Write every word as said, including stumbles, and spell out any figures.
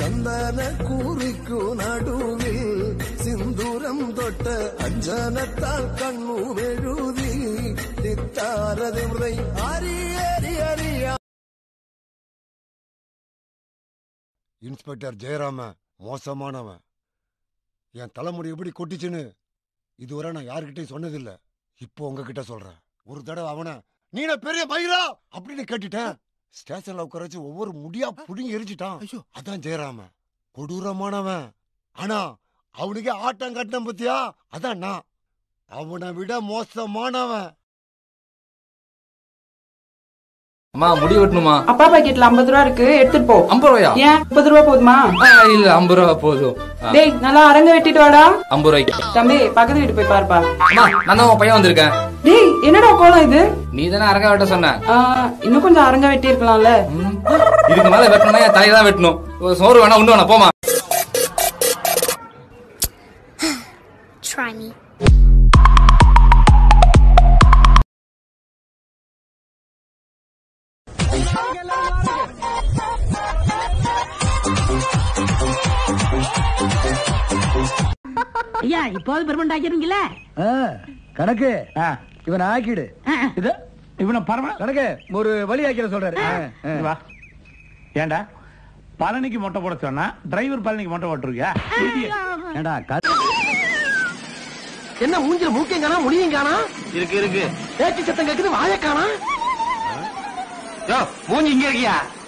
சந்தன கூறிக்கு நடுவில் சிந்தூரம் தொட்ட அஞ்சனத்தால் கண்ணு எழுதி தித்தாரதை முறை அறியறி அறியா. இன்ஸ்பெக்டர் ஜெயராம மோசமானவன். என் தலைமுடி எப்படி கொட்டிச்சுன்னு இதுவரை நான் யாருக்கிட்டையும் சொன்னதில்ல. இப்போ உங்ககிட்ட சொல்றேன். ஒரு தடவை அவனை நீன பெரிய மயிரா அப்படின்னு கேட்டுட்டேன். ஸ்டேஷன்ல உட்கார வச்சு ஒவ்வொரு முடியா புடிங்கி எரிச்சிட்டான். அதான் ஜெயராம கொடூரமானவன். ஆனா அவனுக்கே ஆட்டம் கட்டின பத்தியா, அதான் நான் அவனை விட மோசமானவன். அம்மா முடி வெட்டணுமா? அப்பா பாக்கெட்ல ஐம்பது ரூபா இருக்கு, எடுத்துட்டு போ. ஐம்பது ரூபாயா? ஏன் முப்பது ரூபா போதுமா? இல்ல ஐம்பது ரூபா போதும். டேய் நல்லா அரங்க வெட்டிட்டு வாடா. ஐம்பது ரூபாய்க்கு. தம்பி பக்கத்து வீட்டு போய் பாருப்பா. அம்மா நான் தான் உன் பையன் வந்திருக்கேன். டேய் என்னடா கோலம் இது? நீ தானே அரங்க வெட்ட சொன்ன. இன்னும் கொஞ்சம் அரங்க வெட்டி இருக்கலாம்ல. இதுக்கு மேல வெட்டணும்னா என் தலையை தான் வெட்டணும். சோறு வேணா உண்டு வேணா போமா. Try me. ஐயா இப்போது பெர்மனன்ட் ஆக்கிருவீங்களா? கணக்கு இவன் ஆக்கிடு. இது இவனை பரம கணக்கு ஒரு வழி ஆக்கிட சொல்றாரு. வா. ஏண்டா பழனிக்கு மொட்டை போட சொன்னா டிரைவர் பழனிக்கு மொட்டை போட்டுருக்கியா? ஏண்டா என்ன மூஞ்சில மூக்கையும் காணா முடியும் காணா? இருக்கு இருக்கு. பேச்சு சத்தம் கேக்குது வாய காணா? மூஞ்சி இங்க இருக்கியா?